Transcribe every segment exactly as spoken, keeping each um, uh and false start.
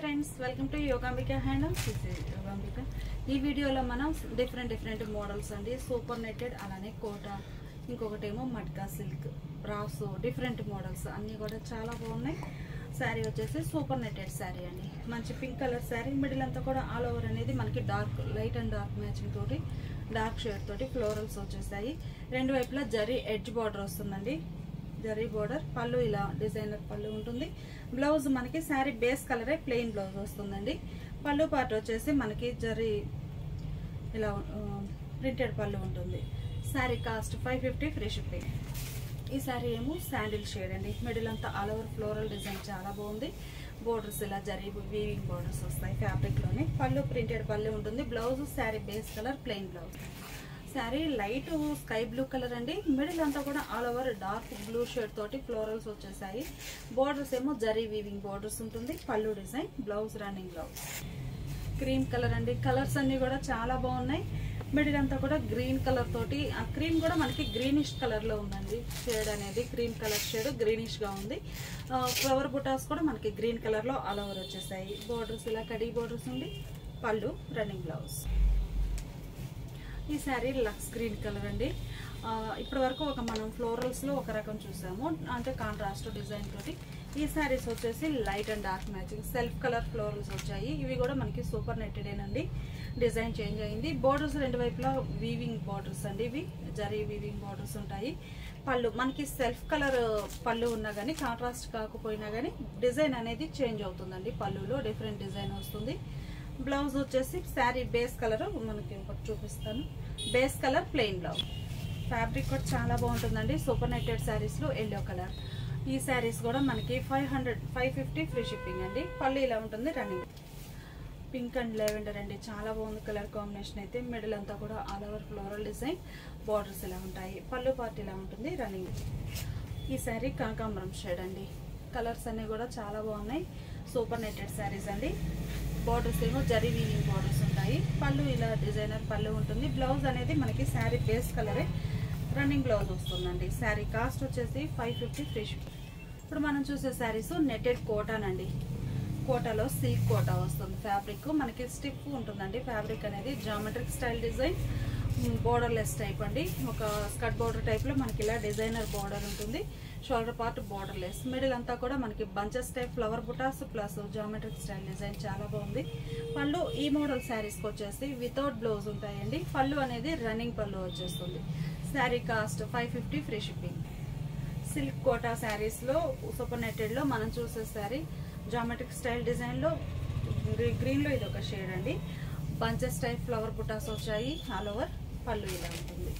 Friends, welcome to Yogambika handlooms. Yogambika ఈ వీడియోలో మనం డిఫరెంట్ డిఫరెంట్ మోడల్స్ అండి, సూపర్ నెట్టెడ్, అలానే కోట, ఇంకొకటేమో matka silk, brasso, different models అన్నీ కూడా చాలా బాగున్నాయి. శారీ వచ్చేసి సూపర్ నెట్టెడ్ శారీ అండి, మంచి పింక్ కలర్ శారీ. మిడిల్ అంతా కూడా ఆల్ ఓవర్ అనేది మనకి dark light and dark matching తోటి డార్క్ షేడ్ తోటి ఫ్లోరల్స్ వచ్చేసాయి. రెండు వైపులా జరీ ఎడ్జ్ బార్డర్ వస్తుందండి, జరీ బోర్డర్. పళ్ళు ఇలా డిజైనర్ పళ్ళు ఉంటుంది. బ్లౌజ్ మనకి శారీ బేస్ కలరే ప్లెయిన్ బ్లౌజ్ వస్తుందండి. పళ్ళు పార్ట్ వచ్చేసి మనకి జరీ ఇలా ప్రింటెడ్ పళ్ళు ఉంటుంది. Sari cost five fifty free shipping. ఈ శారీ ఏమో శాండిల్ షేడ్ అండి, మిడిల్ అంతా ఆల్ ఓవర్ ఫ్లోరల్ డిజైన్ చాలా బాగుంది. బోర్డర్స్ ఇలా జరీ వీవింగ్ బోర్డర్స్ వస్తాయి ఫ్యాబ్రిక్ లోనే. పళ్ళు ప్రింటెడ్ పళ్ళు ఉంటుంది. Blouse sari base colour plain blouse. Sari light sky blue colour అండి, మిడిల్ అంతా కూడా all over dark blue shade తోటి ఫ్లోరల్స్ వచ్చేసాయి. బోర్డర్స్ ఏమో జరీ వీవింగ్ బోర్డర్స్ ఉంటుంది. Pallu design, blouse running blouse. Cream colour అండి, కలర్స్ అన్ని కూడా చాలా బాగున్నాయి. మిడిల్ అంతా కూడా గ్రీన్ కలర్ తోటి, ఆ క్రీమ్ కూడా మనకి గ్రీనిష్ కలర్ లో ఉందండి. షేడ్ అనేది క్రీమ్ కలర్ షేడ్ గ్రీనిష్ గా ఉంది. ఫ్లవర్ బుటాస్ కూడా మనకి గ్రీన్ కలర్ లో ఆల్ ఓవర్ వచ్చేసాయి. బోర్డర్స్ ఇలా కడీ బోర్డర్స్ ఉంది. పళ్ళు రన్నింగ్ బ్లౌజ్. ఈ శారీ లక్స్ గ్రీన్ కలర్ అండి. ఇప్పటి వరకు ఒక మనం ఫ్లోరల్స్ లో ఒక రకం చూసాము, అంటే కాంట్రాస్ట్ డిజైన్ తోటి. ఈ శారీస్ వచ్చేసి light and dark matching self colour florals వచ్చాయి. ఇవి కూడా మనకి సూపర్ నెట్టెడేనండి, డిజైన్ చేంజ్ అయింది. బోర్డర్స్ రెండు వైపులా వీవింగ్ బోర్డర్స్ అండి, ఇవి జరీ వీవింగ్ బోర్డర్స్ ఉంటాయి. పళ్ళు మనకి సెల్ఫ్ కలర్ పళ్ళు ఉన్నా కానీ, కాంట్రాస్ట్ కాకపోయినా కానీ డిజైన్ అనేది చేంజ్ అవుతుందండి. పళ్ళులో డిఫరెంట్ డిజైన్ వస్తుంది. బ్లౌజ్ వచ్చేసి శారీ బేస్ కలర్ మనకి ఒకటి చూపిస్తాను. Base colour plain blouse. Fabric కూడా చాలా బాగుంటుందండి. సూపర్ నెట్టెడ్ శారీస్ లో ఎల్లో కలర్. ఈ శారీస్ కూడా మనకి five hundred five fifty free shipping అండి. పళ్ళు ఇలా ఉంటుంది. రన్నింగ్ పింక్ అండ్ లెవెండర్ అండి, చాలా బాగుంది కలర్ కాంబినేషన్ అయితే. మిడిల్ అంతా కూడా all over floral design, borders ఇలా ఉంటాయి. పళ్ళు పార్ట్ ఇలా ఉంటుంది. రన్నింగ్. ఈ శారీ కనకాంబరం షేడ్ అండి. కలర్స్ అన్ని కూడా చాలా బాగున్నాయి. సూపర్ నెట్టెడ్ శారీస్ అండి. బార్డర్స్ ఏమో జరీ వీవింగ్ బార్డర్స్ ఉంటాయి. పళ్ళు ఇలా డిజైనర్ పళ్ళు ఉంటుంది. బ్లౌజ్ అనేది మనకి శారీ బేస్ కలరే రన్నింగ్ బ్లౌజ్ వస్తుందండి. శారీ కాస్ట్ వచ్చేసి ఫైవ్ ఫిఫ్టీ ఫ్రీ షిప్పింగ్. ఇప్పుడు మనం చూసే శారీస్ నెట్టెడ్ కోటాన్ అండి. కోటాలో సిల్క్ కోటా వస్తుంది. ఫ్యాబ్రిక్ మనకి స్టిఫ్ ఉంటుందండి. ఫ్యాబ్రిక్ అనేది geometric style design, border less type అండి. ఒక స్కర్ట్ బోర్డర్ టైప్ లో మనకి ఇలా డిజైనర్ బోర్డర్ ఉంటుంది. Shoulder part border less. Middle అంతా కూడా మనకి బంచెస్ టైప్ ఫ్లవర్ బుటాస్ ప్లస్ జామెట్రిక్ స్టైల్ డిజైన్ చాలా బాగుంది. పళ్ళు ఈ మోడల్ శారీస్ కి వచ్చేసి వితౌట్ బ్లౌజ్ ఉంటాయండి. పళ్ళు అనేది రన్నింగ్ పళ్ళు వచ్చేస్తుంది. Sari cost five fifty free shipping. Silk Kota saris లో సూపర్ నెట్టెడ్ లో మనం చూసే శారీ జామెట్రిక్ స్టైల్ డిజైన్ లో గ్రీన్ లో ఇది ఒక షేడ్ అండి. బంచెస్ టైప్ ఫ్లవర్ బుటాస్ వచ్చాయి ఆల్ ఓవర్. పళ్ళు ఇలా ఉంటుంది.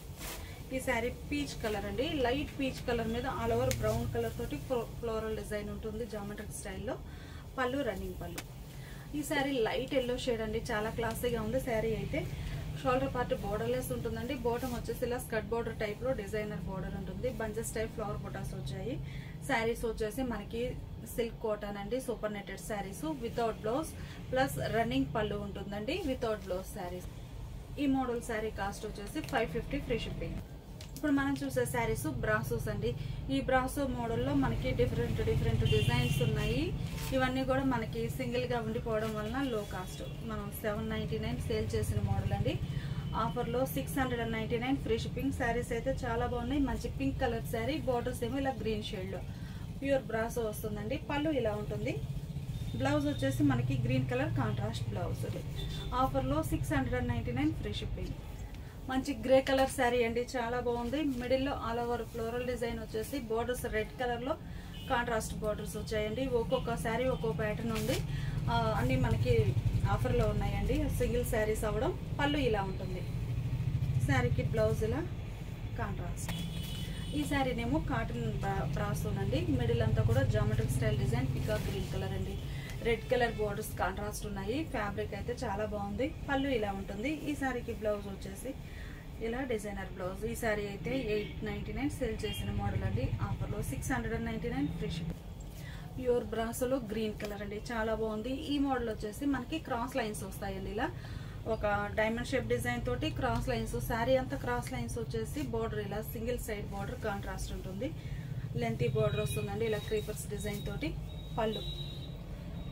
ఈ శారీ పీచ్ కలర్ అండి, లైట్ పీచ్ కలర్ మీద ఆల్ ఓవర్ బ్రౌన్ కలర్ తోటి ఫ్లోరల్ డిజైన్ ఉంటుంది జామెట్రిక్ స్టైల్లో. పళ్ళు రన్నింగ్ పళ్ళు. ఈ శారీ లైట్ ఎల్లో షేడ్ అండి, చాలా క్లాసీగా ఉంది శారీ అయితే. షోల్డర్ పార్ట్ బోర్డర్లెస్ ఉంటుందండి. బాటమ్ వచ్చేసి ఇలా స్కర్ట్ బోర్డర్ టైప్ లో డిజైనర్ బోర్డర్ ఉంటుంది. బంచెస్ టైప్ ఫ్లవర్ బుటాస్ వచ్చాయి. శారీస్ వచ్చేసి మనకి సిల్క్ కాటన్ అండి, super netted saris without blouse plus running పళ్ళు ఉంటుందండి. Without blouse saris. ఈ మోడల్ శారీ కాస్ట్ వచ్చేసి ఫైవ్ ఫిఫ్టీ ఫ్రీ షిప్పింగ్. ఇప్పుడు మనం చూసే శారీస్ బ్రాసోస్ అండి. ఈ బ్రాసో మోడల్లో మనకి డిఫరెంట్ డిఫరెంట్ డిజైన్స్ ఉన్నాయి. ఇవన్నీ కూడా మనకి సింగిల్ గా ఉండిపోవడం వలన లో కాస్ట్. మనం సెవెన్ నైన్టీ నైన్ సేల్ చేసిన మోడల్ అండి. ఆఫర్ లో six hundred and ninety nine free shipping. Saris అయితే చాలా బాగున్నాయి. మంచి పింక్ కలర్ శారీ, బోర్డర్స్ ఏమో ఇలా గ్రీన్ షేడ్ లో ప్యూర్ బ్రాసో వస్తుందండి. పళ్ళు ఇలా ఉంటుంది. బ్లౌజ్ వచ్చేసి మనకి green colour contrast blouse. Offer లో six hundred and ninety nine free shipping. మంచి గ్రే కలర్ శారీ అండి, చాలా బాగుంది. మిడిల్ లో ఆల్ ఓవర్ ఫ్లోరల్ డిజైన్ వచ్చేసి బోర్డర్స్ రెడ్ కలర్ లో కాంట్రాస్ట్ బోర్డర్స్ వచ్చాయండి. ఒక్కొక్క శారీ ఒక్కో ప్యాటర్న్ ఉంది. అన్ని మనకి ఆఫర్ లో ఉన్నాయండి, సింగిల్ శారీస్ అవ్వడం. పళ్ళు ఇలా ఉంటుంది. శారీకి బ్లౌజ్ ఇలా కాంట్రాస్ట్. ఈ శారీనేమో కాటన్ బ్రాసోనండి. మిడిల్ అంతా కూడా జామెట్రిక్ స్టైల్ డిజైన్, పికా గ్రీన్ కలర్ అండి. రెడ్ కలర్ బోర్డర్స్ కాంట్రాస్ట్ ఉన్నాయి. ఫ్యాబ్రిక్ అయితే చాలా బాగుంది. పళ్ళు ఇలా ఉంటుంది. ఈ శారీకి బ్లౌజ్ వచ్చేసి ఇలా డిజైనర్ బ్లౌజ్. ఈ శారీ అయితే ఎయిట్ నైన్టీ నైన్ సేల్ చేసిన మోడల్ అండి. ఆఫర్ లో six hundred and ninety nine free shipping. Pure బ్రాసోలో గ్రీన్ కలర్ అండి, చాలా బాగుంది. ఈ మోడల్ వచ్చేసి మనకి క్రాస్ లైన్స్ వస్తాయండి. ఇలా ఒక డైమండ్ షేప్ డిజైన్ తోటి క్రాస్ లైన్స్. శారీ అంతా క్రాస్ లైన్స్ వచ్చేసి బోర్డర్ ఇలా సింగిల్ సైడ్ బోర్డర్ కాంట్రాస్ట్ ఉంటుంది. లెంతీ బోర్డర్ వస్తుందండి ఇలా క్రీపర్స్ డిజైన్ తోటి. పళ్ళు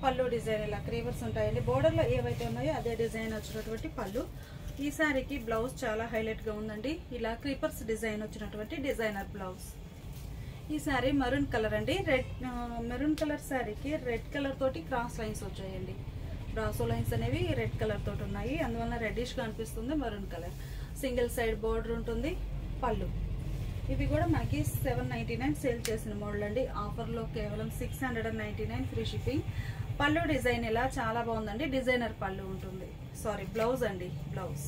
పళ్ళు డిజైన్ ఇలా క్రీవర్స్ ఉంటాయండి. బోర్డర్లో ఏవైతే ఉన్నాయో అదే డిజైన్ వచ్చినటువంటి పళ్ళు. ఈ శారీకి బ్లౌజ్ చాలా హైలైట్గా ఉందండి. ఇలా క్రీపర్స్ డిజైన్ వచ్చినటువంటి డిజైనర్ బ్లౌజ్. ఈ శారీ మరూన్ కలర్ అండి. రెడ్ మెరూన్ కలర్ శారీకి రెడ్ కలర్ తోటి క్రాస్ లైన్స్ వచ్చాయండి. బ్రాసో లైన్స్ అనేవి రెడ్ కలర్ తోటి ఉన్నాయి, అందువల్ల రెడ్డిష్గా అనిపిస్తుంది. Maroon colour single side border ఉంటుంది. పళ్ళు ఇవి కూడా మనకి సెవెన్ నైంటీ నైన్ సేల్ చేసిన మోడల్ అండి. ఆఫర్లో కేవలం six hundred and ninety nine free shipping. పళ్ళు డిజైన్ ఇలా చాలా బాగుందండి. డిజైనర్ పళ్ళు ఉంటుంది. సారీ బ్లౌజ్ అండి, బ్లౌజ్.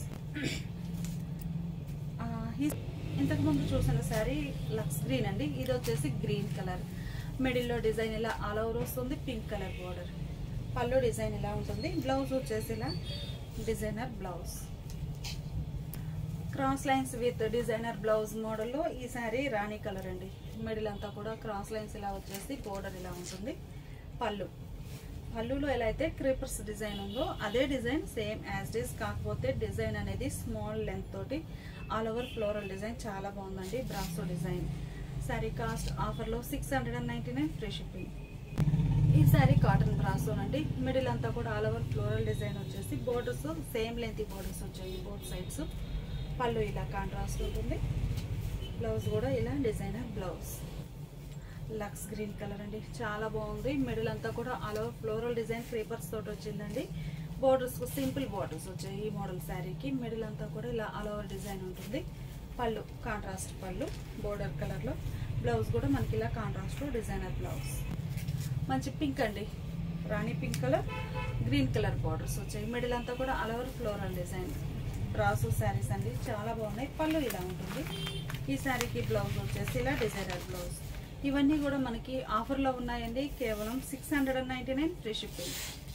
ఇంతకుముందు చూసిన శారీ లక్స్ గ్రీన్ అండి. ఇది వచ్చేసి గ్రీన్ కలర్. మిడిల్లో డిజైన్ ఇలా ఆల్ ఓవర్ వస్తుంది. Pink colour border. పళ్ళు డిజైన్ ఇలా ఉంటుంది. బ్లౌజ్ వచ్చేసి ఇలా designer blouse. Cross lines with designer blouse మోడల్లో ఈ శారీ రాణి కలర్ అండి. మిడిల్ అంతా కూడా క్రాస్ లైన్స్ ఇలా వచ్చేసి బోర్డర్ ఇలా ఉంటుంది. పళ్ళు పళ్ళులో ఎలా అయితే క్రీపర్స్ డిజైన్ ఉందో అదే design same as it is, కాకపోతే డిజైన్ అనేది స్మాల్ లెంత్ తోటి ఆల్ ఓవర్ ఫ్లోరల్ డిజైన్ చాలా బాగుందండి. Brasso design. శారీ కాస్ట్ ఆఫర్లో six hundred and ninety nine free shipping. ఈ శారీ కాటన్ బ్రాసోనండి. మిడిల్ అంతా కూడా ఆల్ ఓవర్ ఫ్లోరల్ డిజైన్ వచ్చేసి బోర్డర్స్ సేమ్ లెంత్ బోర్డర్స్ వచ్చాయి బోత్ సైడ్స్. పళ్ళు ఇలా కాంట్రాస్ట్ ఉంటుంది. బ్లౌజ్ కూడా ఇలా designer blouse. Lux green colour అండి, చాలా బాగుంది. మిడిల్ అంతా కూడా all over floral design creepers తోటి వచ్చిందండి. బోర్డర్స్ సింపుల్ బోర్డర్స్ వచ్చాయి ఈ మోడల్ శారీకి. మిడిల్ అంతా కూడా ఇలా ఆల్ ఓవర్ డిజైన్ ఉంటుంది. పళ్ళు కాంట్రాస్ట్ పళ్ళు బోర్డర్ కలర్లో. బ్లౌజ్ కూడా మనకి ఇలా కాంట్రాస్ట్లో డిజైనర్ బ్లౌజ్. మంచి పింక్ అండి, రాణి pink colour, green colour borders వచ్చాయి. మిడిల్ అంతా కూడా all over floral design. Brasso saris అండి, చాలా బాగున్నాయి. పళ్ళు ఇలా ఉంటుంది. ఈ శారీకి బ్లౌజ్ వచ్చేసి ఇలా డిజైనర్ బ్లౌజ్. ఇవన్నీ కూడా మనకి ఆఫర్లో ఉన్నాయండి. కేవలం six hundred and ninety nine free shipping.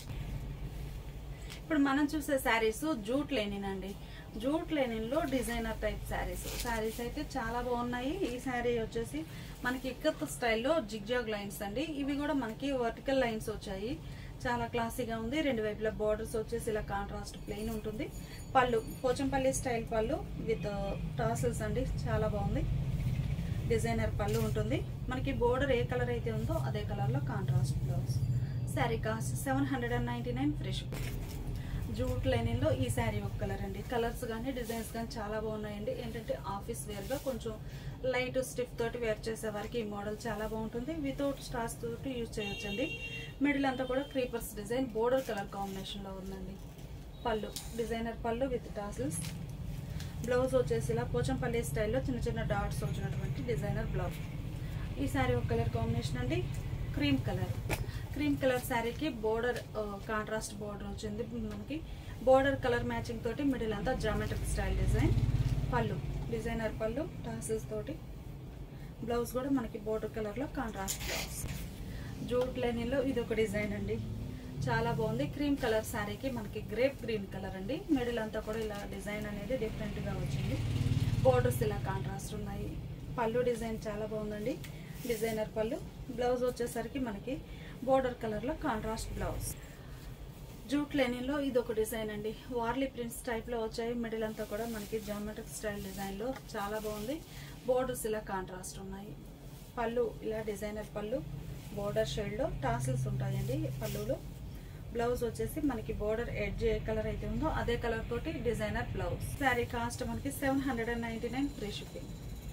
ఇప్పుడు మనం చూసే శారీస్ జూట్ లెనిన్ అండి. జూట్ లెనిన్లో డిజైనర్ టైప్ శారీస్. శారీస్ అయితే చాలా బాగున్నాయి. ఈ శారీ వచ్చేసి మనకి ఇక్కత్ స్టైల్లో జిగ్జాగ్ లైన్స్ అండి. ఇవి కూడా మనకి వర్టికల్ లైన్స్ వచ్చాయి. చాలా క్లాసీగా ఉంది. రెండు వైపులా బోర్డర్స్ వచ్చేసి ఇలా కాంట్రాస్ట్ ప్లెయిన్ ఉంటుంది. పళ్ళు పోచంపల్లి స్టైల్ పళ్ళు విత్ టాసిల్స్ అండి, చాలా బాగుంది. డిజైనర్ పళ్ళు ఉంటుంది. మనకి బోర్డర్ ఏ కలర్ అయితే ఉందో అదే కలర్లో contrast blouse. Sari cost seven hundred and ninety nine free shipping. Jute లైనింగ్లో ఈ శారీ ఒక కలర్ అండి. కలర్స్ కానీ డిజైన్స్ కానీ చాలా బాగున్నాయండి. ఏంటంటే ఆఫీస్ వేర్గా కొంచెం లైట్ స్టిఫ్ తోటి వేర్ చేసే వారికి ఈ మోడల్ చాలా బాగుంటుంది. వితౌట్ స్టార్స్ తోటి యూజ్ చేయొచ్చండి. మిడిల్ అంతా కూడా క్రీపర్స్ డిజైన్ బోర్డర్ కలర్ కాంబినేషన్లో ఉందండి. పళ్ళు డిజైనర్ పళ్ళు విత్ టాసిల్స్. బ్లౌజ్ వచ్చేసి ఇలా పోచంపల్లి స్టైల్లో చిన్న చిన్న డాట్స్ వచ్చినటువంటి డిజైనర్ బ్లౌజ్. ఈ శారీ ఒక కలర్ కాంబినేషన్ అండి, క్రీమ్ కలర్. క్రీమ్ కలర్ శారీకి బోర్డర్ కాంట్రాస్ట్ బోర్డర్ వచ్చింది. మనకి బోర్డర్ కలర్ మ్యాచింగ్ తోటి మిడిల్ అంతా జామెట్రిక్ స్టైల్ డిజైన్. పళ్ళు డిజైనర్ పళ్ళు టాసిల్స్ తోటి. బ్లౌజ్ కూడా మనకి బోర్డర్ కలర్లో కాంట్రాస్ట్ బ్లౌజ్. జూట్ లెనిన్లో ఇది ఒక డిజైన్ అండి, చాలా బాగుంది. క్రీమ్ కలర్ శారీకి మనకి గ్రేప్ గ్రీన్ కలర్ అండి. మిడిల్ అంతా కూడా ఇలా డిజైన్ అనేది డిఫరెంట్గా వచ్చింది. బోర్డర్స్ ఇలా కాంట్రాస్ట్ ఉన్నాయి. పళ్ళు డిజైన్ చాలా బాగుందండి, డిజైనర్ పళ్ళు. బ్లౌజ్ వచ్చేసరికి మనకి బోర్డర్ కలర్లో కాంట్రాస్ట్ బ్లౌజ్. జూట్ లెనిన్లో ఇది ఒక డిజైన్ అండి. వార్లీ ప్రింట్స్ టైప్లో వచ్చాయి. మిడిల్ అంతా కూడా మనకి జామెట్రిక్ స్టైల్ డిజైన్లో చాలా బాగుంది. బోర్డర్స్ ఇలా కాంట్రాస్ట్ ఉన్నాయి. పళ్ళు ఇలా డిజైనర్ పళ్ళు బోర్డర్ షేడ్లో టాసిల్స్ ఉంటాయండి పళ్ళులో. బ్లౌజ్ వచ్చేసి మనకి బోర్డర్ ఎడ్జ్ ఏ కలర్ అయితే ఉందో అదే కలర్ తోటి డిజైనర్ బ్లౌజ్. శారీ కాస్ట్ మనకి seven hundred and ninety nine free shipping.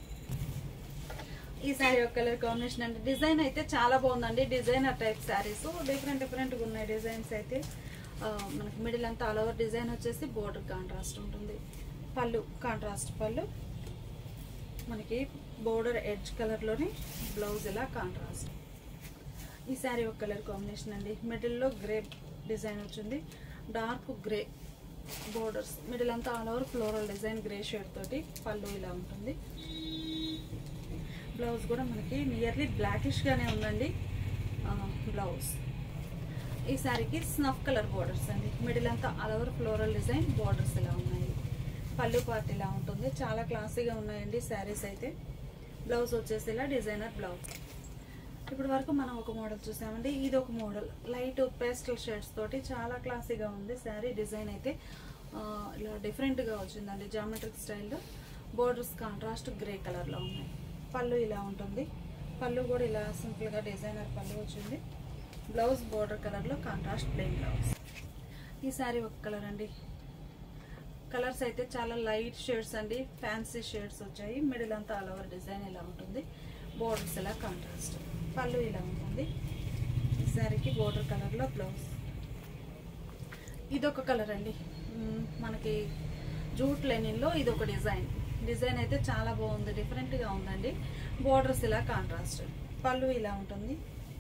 ఈ శారీ ఒక కలర్ కాంబినేషన్ అండి. డిజైన్ అయితే చాలా బాగుందండి. డిజైనర్ టైప్ శారీస్ డిఫరెంట్ డిఫరెంట్గా ఉన్నాయి. డిజైన్స్ అయితే మనకి మిడిల్ అంతా ఆల్ ఓవర్ డిజైన్ వచ్చేసి బోర్డర్ కాంట్రాస్ట్ ఉంటుంది. పళ్ళు కాంట్రాస్ట్ పళ్ళు, మనకి బోర్డర్ ఎడ్జ్ కలర్లోని బ్లౌజ్ ఇలా కాంట్రాస్ట్. ఈ శారీ ఒక కలర్ కాంబినేషన్ అండి. మిడిల్లో గ్రే డిజైన్ వచ్చింది. Dark grey borders. మిడిల్ అంతా all over floral design grey shade తోటి. పళ్ళు ఇలా ఉంటుంది. బ్లౌజ్ కూడా మనకి నియర్లీ బ్లాకిష్ గానే ఉందండి బ్లౌజ్. ఈ శారీకి స్నఫ్ కలర్ బోర్డర్స్ అండి. మిడిల్ అంతా all over floral design borders ఇలా ఉన్నాయి. పళ్ళు పార్ట్ ఇలా ఉంటుంది. చాలా క్లాసీగా ఉన్నాయండి శారీస్ అయితే. బ్లౌజ్ వచ్చేసి ఇలా డిజైనర్ బ్లౌజ్. ఇప్పుడు వరకు మనం ఒక మోడల్ చూసామండి. ఇది ఒక మోడల్ లైట్ పేస్టల్ షేడ్స్ తోటి చాలా క్లాసీగా ఉంది శారీ. డిజైన్ అయితే ఇలా డిఫరెంట్గా వచ్చిందండి జామెట్రిక్ స్టైల్లో. బోర్డర్స్ కాంట్రాస్ట్ గ్రే కలర్లో ఉన్నాయి. పళ్ళు ఇలా ఉంటుంది. పళ్ళు కూడా ఇలా సింపుల్గా డిజైనర్ పళ్ళు వచ్చింది. బ్లౌజ్ బోర్డర్ కలర్లో కాంట్రాస్ట్ ప్లెయిన్ బ్లౌజ్. ఈ శారీ ఒక కలర్ అండి. కలర్స్ అయితే చాలా లైట్ షేడ్స్ అండి, ఫ్యాన్సీ షేడ్స్ వచ్చాయి. మిడిల్ అంతా ఆల్ ఓవర్ డిజైన్ ఇలా ఉంటుంది, బోర్డర్స్ ఇలా కాంట్రాస్ట్, పళ్ళు ఇలా ఉంటుంది. ఈ శారీకి బోర్డర్ కలర్లో బ్లౌజ్. ఇదొక కలర్ అండి, మనకి జూట్ లెనిన్లో ఇదొక డిజైన్. డిజైన్ అయితే చాలా బాగుంది, డిఫరెంట్గా ఉందండి. బోర్డర్స్ ఇలా కాంట్రాస్ట్, పళ్ళు ఇలా ఉంటుంది.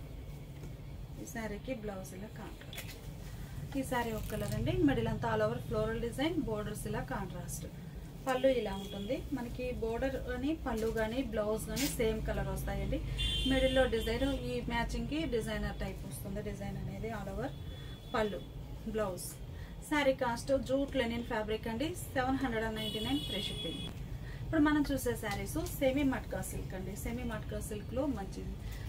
ఈ శారీకి బ్లౌజ్ ఇలా కాంట్రాస్ట్. ఈ శారీ ఒక కలర్ అండి, మిడిల్ అంతా all over floral design, borders ఇలా కాంట్రాస్ట్, పళ్ళు ఇలా ఉంటుంది. మనకి బోర్డర్ కానీ పళ్ళు కానీ బ్లౌజ్ కానీ సేమ్ కలర్ వస్తాయండి. మిడిల్లో డిజైన్ ఈ మ్యాచింగ్కి డిజైనర్ టైప్ వస్తుంది. డిజైన్ అనేది ఆల్ ఓవర్, పళ్ళు, blouse. Sari cost jute linen fabric అండి, seven hundred and ninety nine free shipping. ఇప్పుడు మనం చూసే శారీస్ సెమీ మట్కా సిల్క్ అండి. సెమీ మట్కా సిల్క్లో మంచి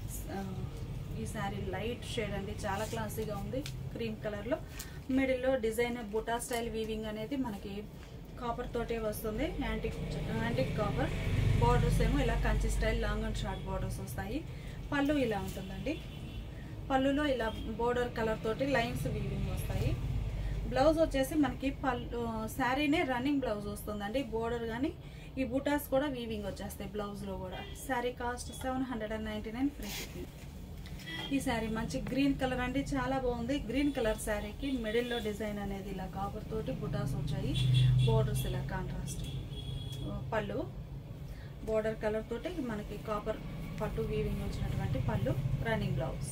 ఈ శారీ లైట్ షేడ్ అండి, చాలా క్లాసీగా ఉంది, క్రీమ్ కలర్లో. మిడిల్లో డిజైన్ బుటా స్టైల్ వీవింగ్ అనేది మనకి కాపర్ తోటే వస్తుంది, యాంటిక్ యాంటిక్ కాపర్. బార్డర్స్ ఏమో ఇలా Kanchi style long and short borders వస్తాయి. పళ్ళు ఇలా ఉంటుందండి, పళ్ళులో ఇలా బోర్డర్ కలర్ తోటి లైన్స్ వీవింగ్ వస్తాయి. బ్లౌజ్ వచ్చేసి మనకి పళ్ళు శారీనే రన్నింగ్ బ్లౌజ్ వస్తుందండి. బోర్డర్ కానీ ఈ బుటాస్ కూడా వీవింగ్ వచ్చేస్తాయి బ్లౌజ్లో కూడా. Sari cost seven hundred and ninety nine free shipping. ఈ శారీ మంచి గ్రీన్ కలర్ అండి, చాలా బాగుంది. గ్రీన్ కలర్ శారీకి మిడిల్లో డిజైన్ అనేది ఇలా కాపర్ తోటి బుటాస్ వచ్చాయి, బోర్డర్స్ ఇలా కాంట్రాస్ట్, పళ్ళు బోర్డర్ కలర్ తోటి మనకి కాపర్ పట్టు వీవింగ్ వచ్చినటువంటి పళ్ళు, running blouse.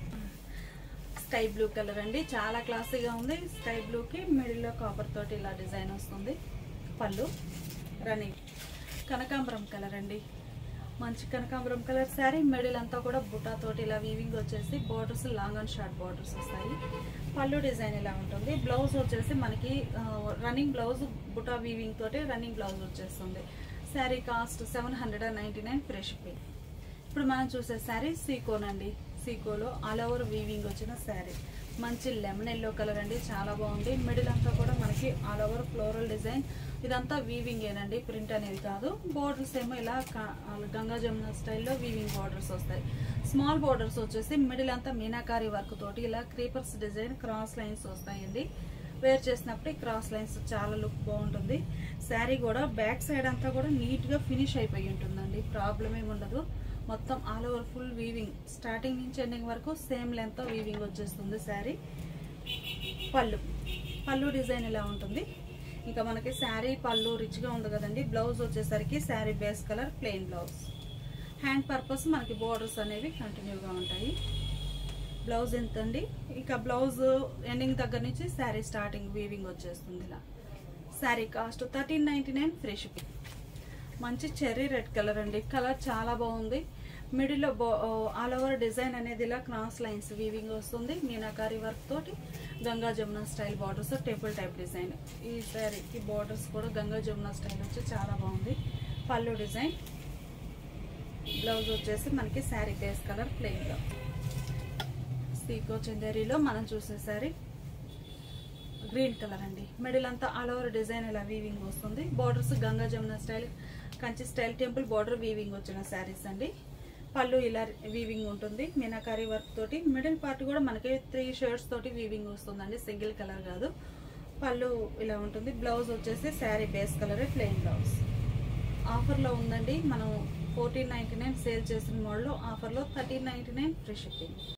Sky blue colour అండి, చాలా క్లాసీగా ఉంది. స్కై బ్లూకి మిడిల్లో కాపర్ తోటి ఇలా డిజైన్ వస్తుంది, పళ్ళు, రన్నింగ్. కనకాంబరం కలర్ అండి, మంచి కనకాంబరం కలర్ శారీ. మిడిల్ అంతా కూడా బుటా తోటి ఇలా వీవింగ్ వచ్చేసి borders long and short borders వస్తాయి. పళ్ళు డిజైన్ ఇలా ఉంటుంది. బ్లౌజ్ వచ్చేసి మనకి రన్నింగ్ బ్లౌజ్ బుటా వీవింగ్ తోటి రన్నింగ్ బ్లౌజ్ వచ్చేస్తుంది. Sari cost seven hundred and ninety nine free shipping. ఇప్పుడు మనం చూసే శారీ సీకోన్ అండి. సీకోలో ఆల్ ఓవర్ వీవింగ్ వచ్చిన శారీ, మంచి లెమన్ ఎల్లో కలర్ అండి, చాలా బాగుంది. మిడిల్ అంతా కూడా మనకి ఆల్ ఓవర్ ఫ్లోరల్ డిజైన్, ఇదంతా వీవింగ్ ఏనండి, ప్రింట్ అనేది కాదు. బోర్డర్స్ ఏమో ఇలా గంగా జమున స్టైల్లో వీవింగ్ బోర్డర్స్ వస్తాయి. స్మాల్ బోర్డర్స్ వచ్చేసి మిడిల్ అంతా మీనాకారి వర్క్ తోటి ఇలా క్రీపర్స్ డిజైన్ క్రాస్ లైన్స్ వస్తాయండి. వేర్ చేసినప్పుడు ఈ క్రాస్ లైన్స్ చాలా లుక్ బాగుంటుంది. శారీ కూడా బ్యాక్ సైడ్ అంతా కూడా నీట్గా ఫినిష్ అయిపోయి ఉంటుందండి, ప్రాబ్లం ఏమి ఉండదు. మొత్తం all over full weaving, starting నుంచి ఎండింగ్ వరకు సేమ్ లెంత్ వీవింగ్ వచ్చేస్తుంది శారీ. పళ్ళు పళ్ళు డిజైన్ ఇలా ఉంటుంది. ఇంకా మనకి శారీ పళ్ళు రిచ్గా ఉంది కదండి. బ్లౌజ్ వచ్చేసరికి sari base colour plain blouse. Hand purpose మనకి బోర్డర్స్ అనేవి కంటిన్యూగా ఉంటాయి. బ్లౌజ్ ఎంత అండి, ఇక బ్లౌజ్ ఎండింగ్ దగ్గర నుంచి శారీ స్టార్టింగ్ వీవింగ్ వచ్చేస్తుంది ఇలా. Sari cost thirteen ninety nine free shipping. మంచి చెర్రీ రెడ్ కలర్ అండి, కలర్ చాలా బాగుంది. మిడిల్లో ఆల్ ఓవర్ డిజైన్ అనేది ఇలా క్రాస్ లైన్స్ వీవింగ్ వస్తుంది, మీనాకారి వర్క్ తోటి Ganga Jamuna style borders, temple type design. ఈ శారీకి బార్డర్స్ కూడా గంగా జమున స్టైల్ వచ్చి చాలా బాగుంది. పళ్ళు డిజైన్, బ్లౌజ్ వచ్చేసి మనకి sari base colour plain blouse. సీకో చందేరీలో మనం చూసే శారీ గ్రీన్ కలర్ అండి. మిడిల్ అంతా ఆల్ ఓవర్ డిజైన్ ఇలా వీవింగ్ వస్తుంది. Borders Ganga Jamuna style, Kanchi style temple border weaving వచ్చిన శారీస్ అండి. పళ్ళు ఇలా వీవింగ్ ఉంటుంది మీనాకారి వర్క్ తోటి. మిడిల్ పార్ట్ కూడా మనకి త్రీ షేడ్స్ తోటి వీవింగ్ వస్తుందండి, సింగిల్ కలర్ కాదు. పళ్ళు ఇలా ఉంటుంది. బ్లౌజ్ వచ్చేసి శారీ బేస్ కలరే ప్లెయిన్ బ్లౌజ్. ఆఫర్లో ఉందండి, మనం ఫోర్టీన్ నైంటీ నైన్ సేల్ చేసిన మోడల్లో ఆఫర్లో thirteen ninety nine free shipping.